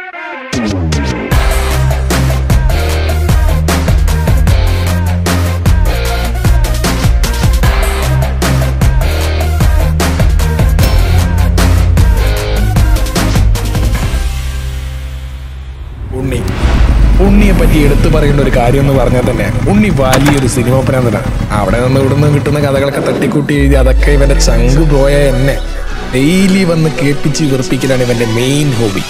ഉണ്ണിയെ പറ്റി എടുത്തു പറയേണ്ട ഒരു കാര്യം എന്ന് പറഞ്ഞാൽ തന്നെ ഉണ്ണി വലിയൊരു സിനിമ പ്രാന്തനാണ്. അവിടെ നിന്ന് ഇവിടുന്ന് കിട്ടുന്ന കഥകളൊക്കെ തട്ടിക്കൂട്ടി എഴുതി അതൊക്കെ ഇവന്റെ ചങ്ക് പോയ എന്നെ ഡെയിലി വന്ന് കേൾപ്പിച്ച് വെറുപ്പിക്കലാണ് ഇവന്റെ മെയിൻ ഹോബി.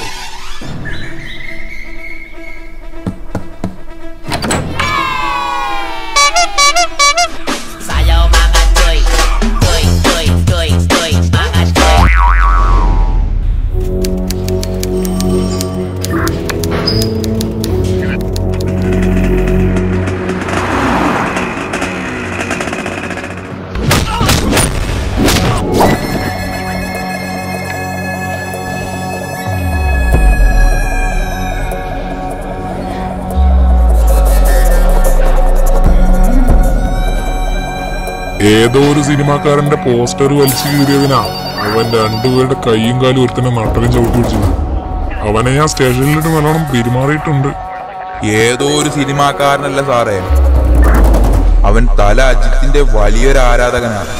ഏതോ ഒരു സിനിമാക്കാരന്റെ പോസ്റ്റർ വലിച്ചു കീറിയതിനാ അവൻ രണ്ടുപേരുടെ കൈയും കാലും ഒരുത്തന്നെ നട്ടലും ചവിട്ടി പിടിച്ചത്. അവനെ ഞാൻ സ്റ്റേഷനിലിട്ട് നല്ലോണം പെരുമാറിയിട്ടുണ്ട്. ഏതോ ഒരു സിനിമാക്കാരനല്ല സാറേ, അവൻ തല അജിത്തിന്റെ വലിയൊരു ആരാധകനാണ്.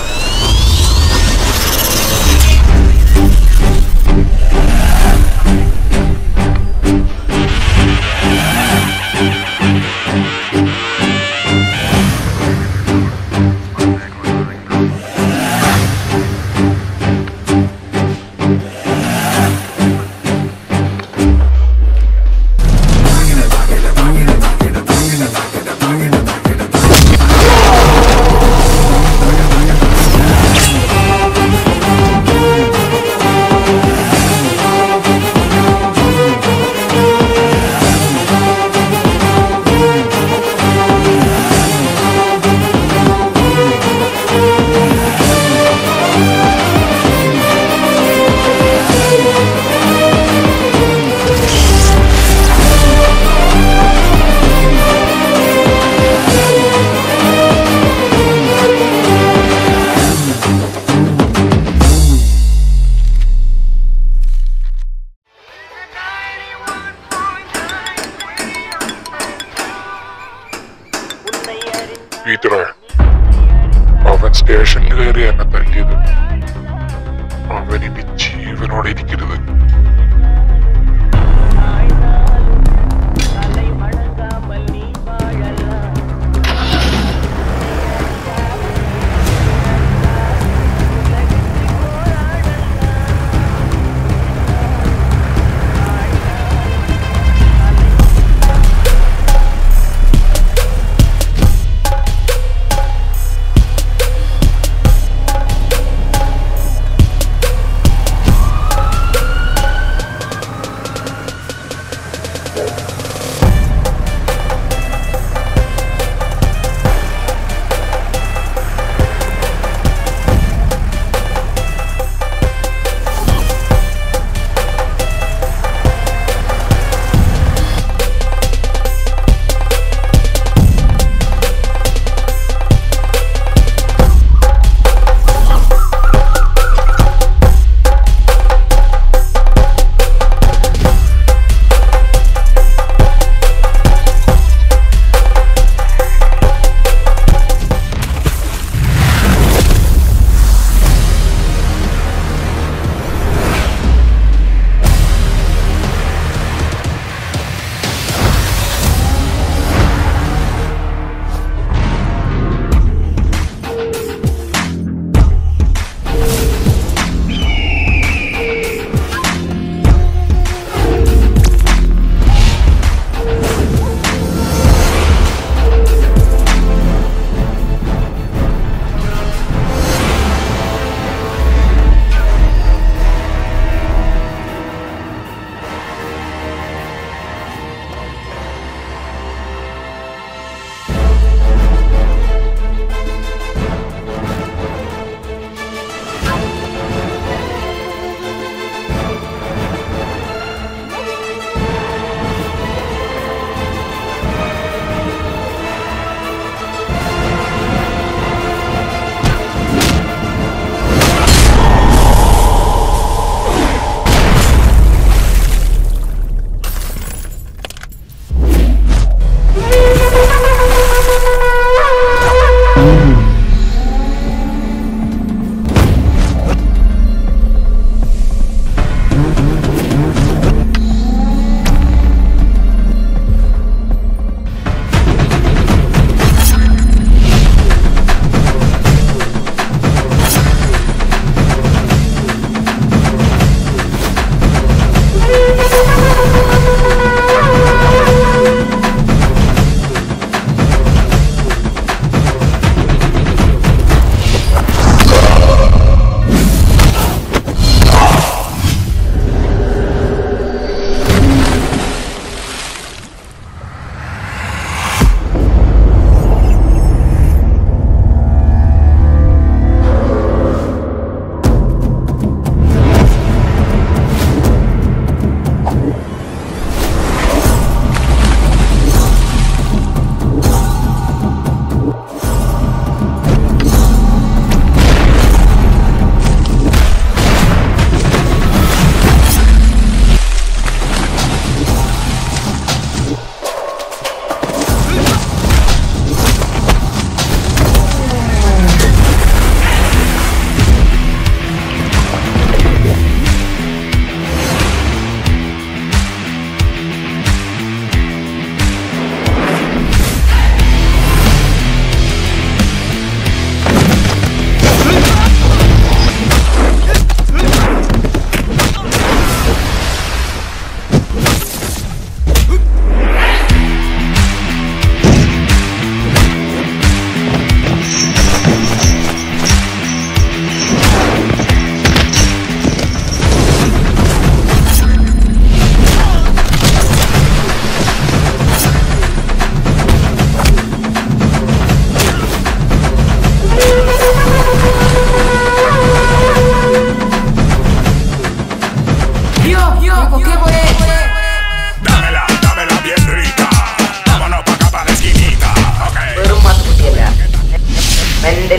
പീറ്ററെ, അവൻ സ്റ്റേഷനിൽ കയറി എന്നെ തല്ലിയത്. അവനിനി ജീവനോടെ ഇരിക്കരുത്.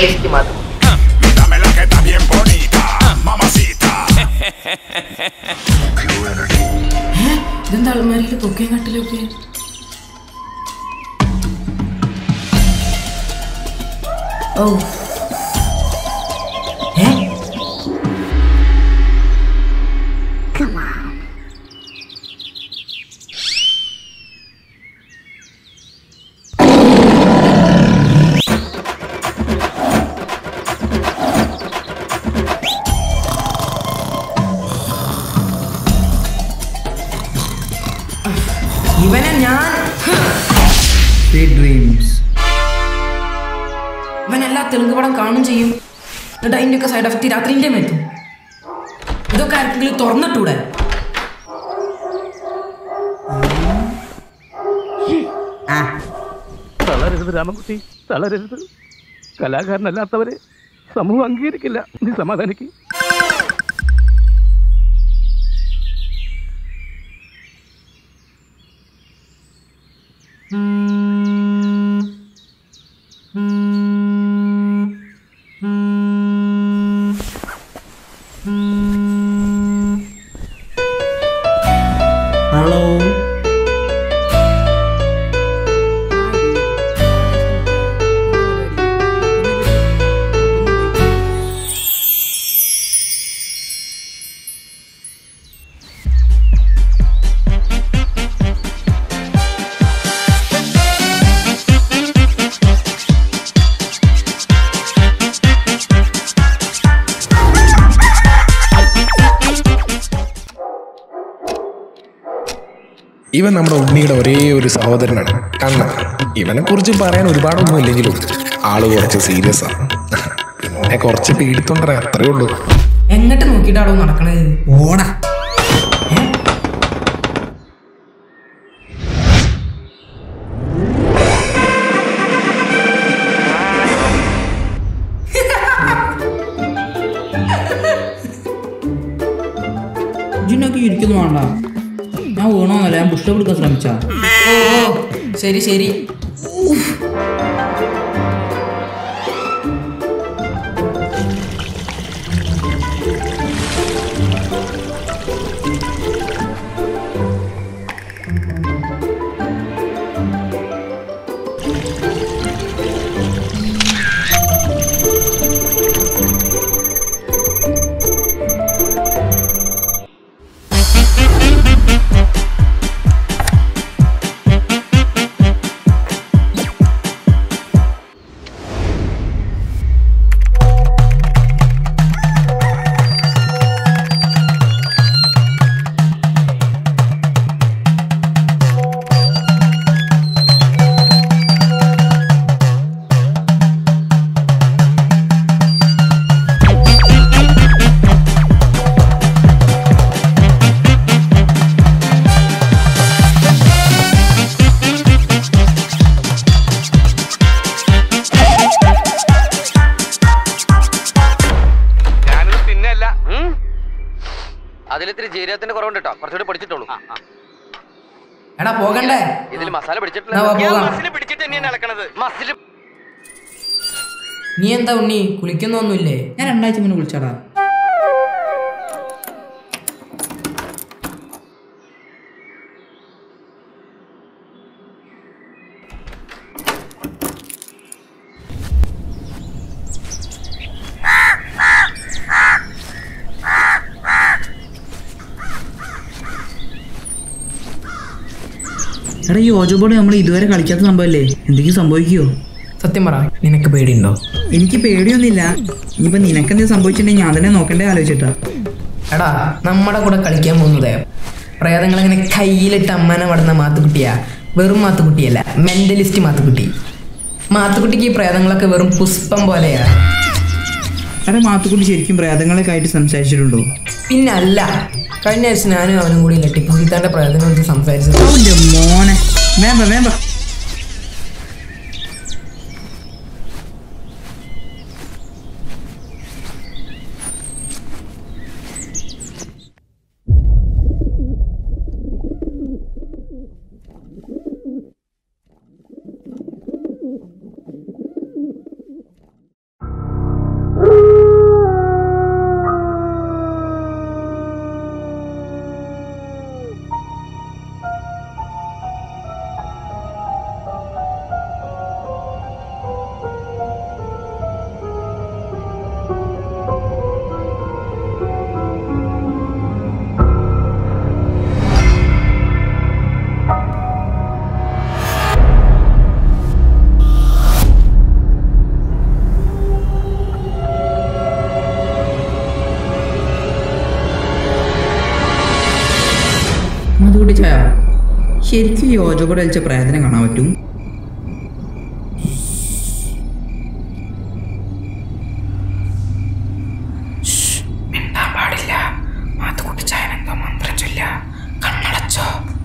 മെന്റലിസ്റ്റ് മാത്രം. ഇതെന്താ അൾമാരിയിൽ പൊക്കയും കട്ടിലൊക്കെ? ഓ ഇവനെ ഞാൻ ഇവൻ എല്ലാ തെലുങ്ക് പടം കാണും ചെയ്യും. എന്നിട്ട് അതിൻ്റെയൊക്കെ സൈഡ് എഫക്റ്റ് രാത്രിൻ്റെ എത്തും. ഇതൊക്കെ ആർക്കെങ്കിലും തുറന്നിട്ടൂടെ? തളരരുത് രാമൻകുട്ടി, തളരരുത്. കലാകാരനല്ലാത്തവരെ സമൂഹം അംഗീകരിക്കില്ല. നീ സമാധാനിക്ക്. ഹലോ, ഇവൻ നമ്മുടെ ഉണ്ണിയുടെ ഒരേ ഒരു സഹോദരനാണ് കണ്ണ. ഇവനെ കുറിച്ച് പറയാൻ ഒരുപാടൊന്നും ഇല്ലെങ്കിലും ആള് കുറച്ച് സീരിയസ് ആണ്. പിന്നെ കുറച്ച് പീഡിത്തുണ്ടേ, അത്രേ ഉള്ളൂ. എങ്ങോട്ട് നോക്കിയിട്ടാണോ നടക്കണത്? ഓടാ. ജിന്നൊക്കെ ഇരിക്കുന്നു വേണ്ട. ഞാൻ വീണോന്നല്ല, ഞാൻ പുഷ്ടം എടുക്കാൻ ശ്രമിച്ചാ. ഓ ശരി ശരി. അതിലിത്തിരി ജീരകത്തിന്റെ കുറവുണ്ട് കേട്ടോ, കുറച്ചുകൂടി പൊടിച്ചിട്ടുള്ളൂ. എടാ പോകണ്ടേ? ഇതിൽ മസാല പിടിച്ചിട്ടില്ല. പിടിച്ചിട്ട് തന്നെയാണ് ഇളക്കണത്. നീ എന്താ ഉണ്ണി കുളിക്കുന്നൊന്നുമില്ലേ? ഞാൻ 2 ആഴ്ച മുന്നേ കുളിച്ചാടാ. എടാ, ഈ ഓജോ ബോർഡ് നമ്മൾ ഇതുവരെ കളിക്കാത്ത സംഭവല്ലേ? എന്തെങ്കിലും സംഭവിക്കുമോ? സത്യം പറ, നിനക്ക് പേടിയുണ്ടോ? എനിക്ക് പേടിയൊന്നുമില്ല. ഇനിയിപ്പോ നിനക്കെന്തെങ്കിലും സംഭവിച്ചിട്ടുണ്ടെങ്കിൽ ഞാൻ തന്നെ നോക്കണ്ടേ ആലോചിച്ചിട്ടാ. എടാ, നമ്മുടെ കൂടെ കളിക്കാൻ പോകുന്നതേ പ്രേതങ്ങൾ ഇങ്ങനെ കയ്യിലിട്ട് അമ്മനെ പടുന്ന മാത്തുക്കുട്ടിയാ. വെറും മാത്തുക്കുട്ടിയല്ല, മെന്റലിസ്റ്റ് മാത്തുക്കുട്ടി. മാത്തുക്കുട്ടിക്ക് ഈ പ്രേതങ്ങളൊക്കെ വെറും പുഷ്പം പോലെയാ. എടാ, മാത്തുക്കുട്ടി ശരിക്കും പ്രേതങ്ങളൊക്കെ ആയിട്ട് സംസാരിച്ചിട്ടുണ്ടോ? പിന്നല്ല, കഴിഞ്ഞ ആഴ്ച ഞാനും അവനും കൂടി ടിപ്പു സുൽത്താന്റെ പ്രേതങ്ങളെ കുറിച്ച് സംസാരിച്ചത്. മോനെ വേമ്പ വേമ്പ. ശരിക്കും ഈ ഓജോ ബോർഡ് കളിച്ച പ്രേതനെ കാണാൻ പറ്റും? പാടില്ല. മാത്തുക്കുട്ടി ചായനെന്തോ മന്ത്രം ചൊല്ല. കണ്ണടച്ചോ.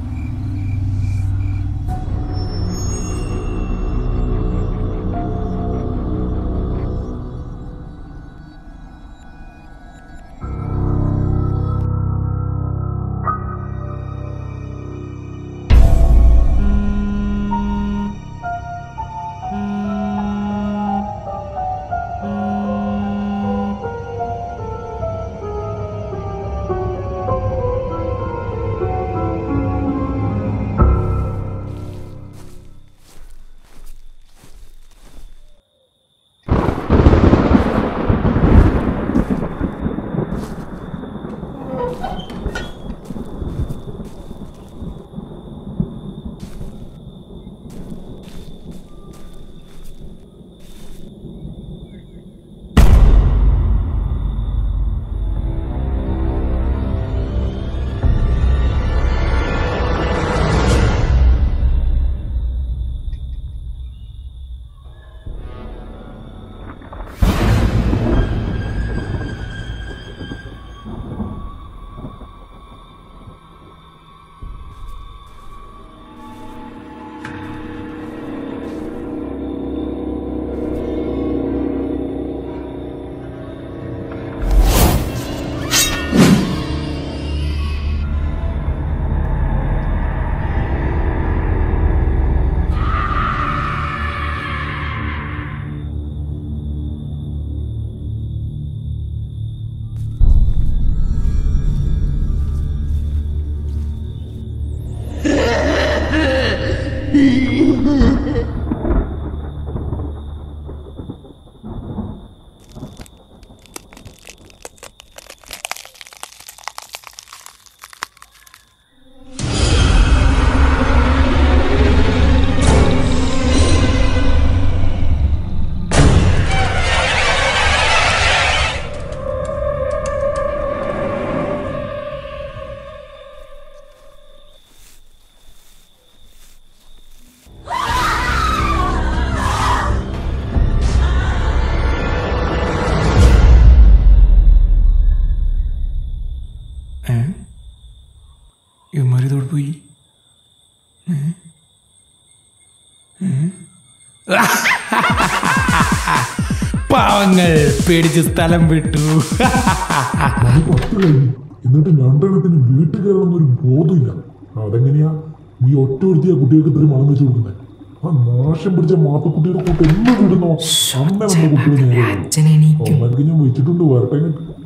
ഇവന്മാരിതോട് പോയി. പാവങ്ങൾ പേടിച്ച് സ്ഥലം വിട്ടു. എന്നിട്ട് രണ്ടെണ്ണത്തിന് വീട്ടിൽ കയറണമെന്നൊരു ബോധമില്ല. അതെങ്ങനെയാ നീ ഒറ്റ ഒരുത്തിയ കുട്ടികൾക്ക് ഇത്രയും മണം വെച്ച് കൊടുക്കുന്നത്? ആ നാശം പിടിച്ച മാത്തക്കുട്ടിയുടെ കൂട്ട് എന്ന് വിടുന്നോ അമ്മ നമ്മുടെ കുട്ടികൾ നേരെ അമ്മക്ക് ഞാൻ വെച്ചിട്ടുണ്ട്. വരട്ടെ.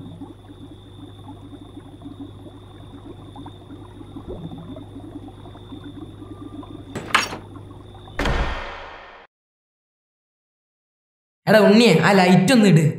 എടാ ഉണ്ണിയെ ആ ലൈറ്റ് ഒന്ന് ഇട്.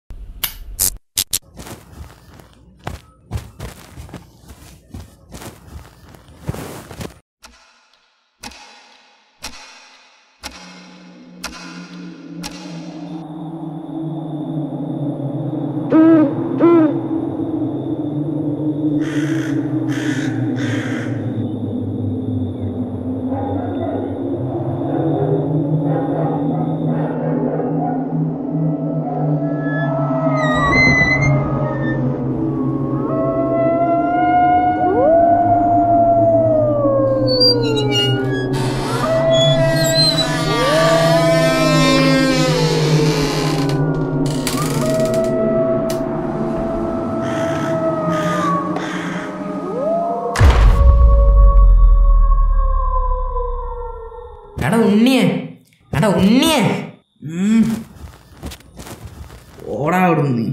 എടാ ഉണ്ണിയെ ഓടാ അവിടുന്ന്.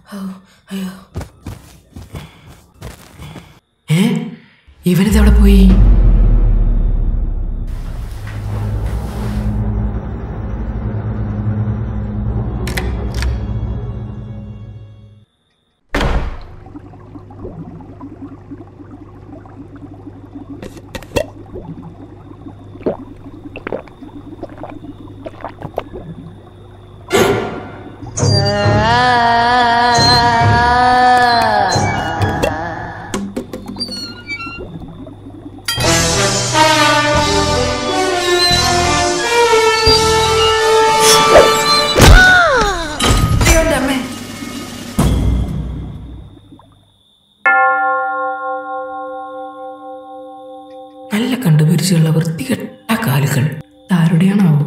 ഇവനിതെവിടെ പോയി? നല്ല കണ്ടുപരിച്ചുള്ള വൃത്തികെട്ട കാലുകൾ ആരുടെയാണാവോ?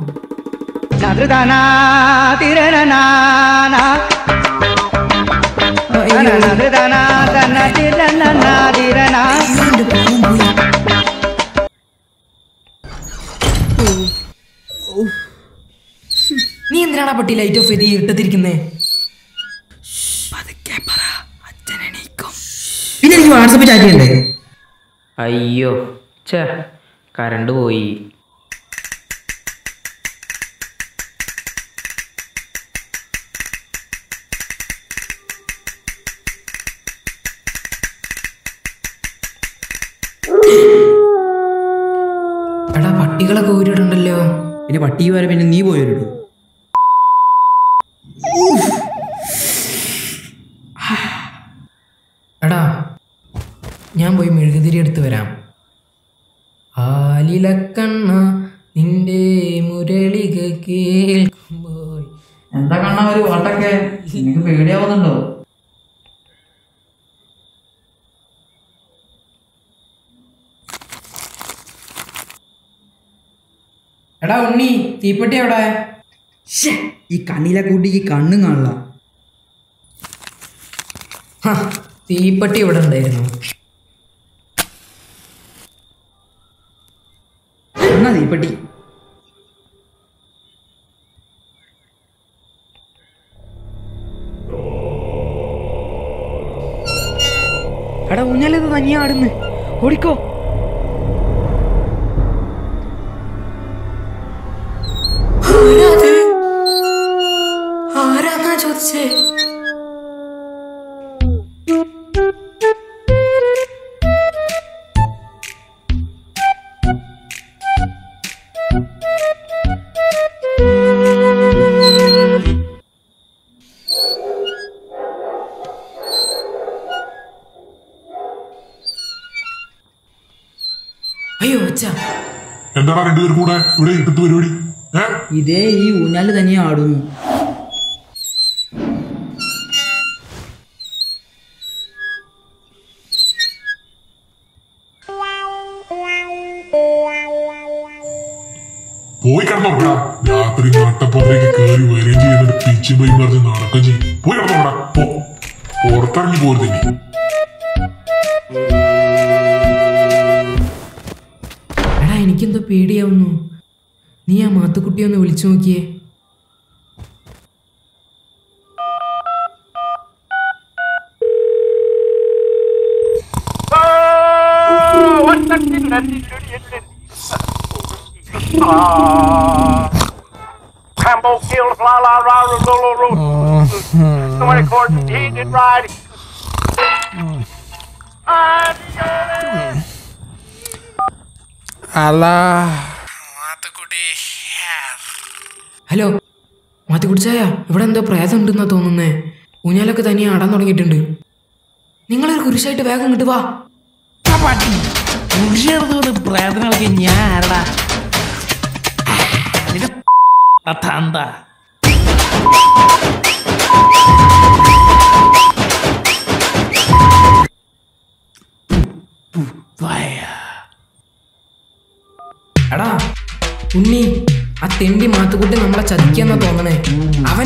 നീ എന്തിനാണ് പട്ടി ലൈറ്റ് ഓഫ് ചെയ്ത് ഇട്ടത്തിരിക്കുന്നേ? പിന്നെ എനിക്ക് വാട്സപ്പ് ചാറ്റ് ചെയ്യണ്ടേ? അയ്യോ ഛേ, കറണ്ട് പോയി. എടാ പട്ടികളൊക്കെ ഊരിടുണ്ടല്ലോ. പിന്നെ പട്ടി വരെ പിന്നെ നീ പോയൊരിടൂ. എടാ ഞാൻ പോയി മെഴുകുതിരി എടുത്ത് വരാം. ആലിലക്കണ്ണ നിന്റെ മുരളിക കേൾക്കുമ്പോൾ. എന്താ കണ്ണാ ഒരു പാട്ടൊക്കെ? നിനക്ക് പേടിയാവുന്നുണ്ടോ? എടാ ഉണ്ണി, തീപ്പെട്ടി എവിടെ? ഈ കണ്ണിലെ കൂട്ടിക്ക് കണ്ണും കാണില്ല. തീപ്പെട്ടി ഇവിടെ ഉണ്ടായിരുന്നു. എന്നാ തീപ്പെട്ടി? എടാ ഊഞ്ഞാലിത് തനിയാ ആടുന്ന്, ഓടിക്കോ. ആരാന്നാ ചോദിച്ചേ? അയ്യോ അച്ഛാ, എന്താടാ രണ്ടുപേരും കൂടെ ഇവിടെ ഇട്ടത്ത് പരിപാടി? ഇതേ ഈ ഊഞ്ഞാല് തനിയെ ആടുന്നു. പോയി കിടന്നോടാ. രാത്രി നട്ടപ്പുറത്തേക്ക് കയറി വരികയും ചെയ്യുന്ന പിച്ചും പൈ മറിച്ച് നടക്കുകയും ചെയ്യും. പോയി കിടന്നോടാ. പുറത്തിറങ്ങി പോരുന്നില്ലേ? എടാ എനിക്കെന്തോ പേടിയാവുന്നു. നീ ആ മാത്തുക്കുട്ടിയെ ഒന്ന് വിളിച്ചു നോക്കിയേ. Rambo kills la la ra ra lo lo ro. So many chords he did right. Hello മാത്തുക്കുട്ടിച്ചായ, ഇവിടെ എന്തോ പ്രേതം ഉണ്ടെന്നാ തോന്നുന്നേ. ഊഞ്ഞാലൊക്കെ തനിയെ ആടാൻ തുടങ്ങിയിട്ടുണ്ട്. നിങ്ങളൊരു കുരിശായിട്ട് വേഗം ഇങ്ങോട്ട് വാ. കുരിശെടുത്തോട് പ്രേതങ്ങളൊക്കെ ഞാൻ ആരടാ? തന്ത എടാ ഉണ്ണി, ആ തെണ്ടി മാത്തുക്കുട്ടി നമ്മളെ ചതിക്കാന്നാ തോന്നണേ. അവൻ